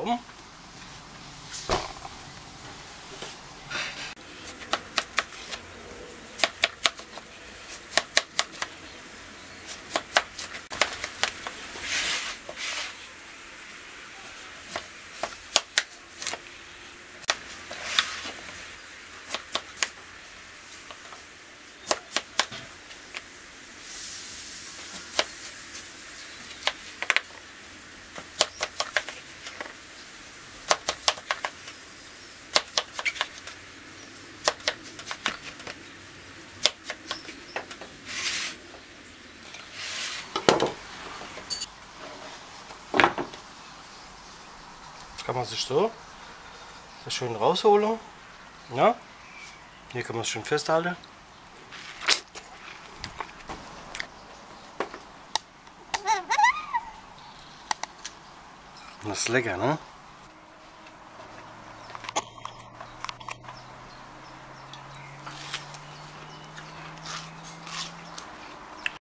um. Kann man sich so das schön rausholen. Ja? Hier kann man es schön festhalten. Das ist lecker, ne?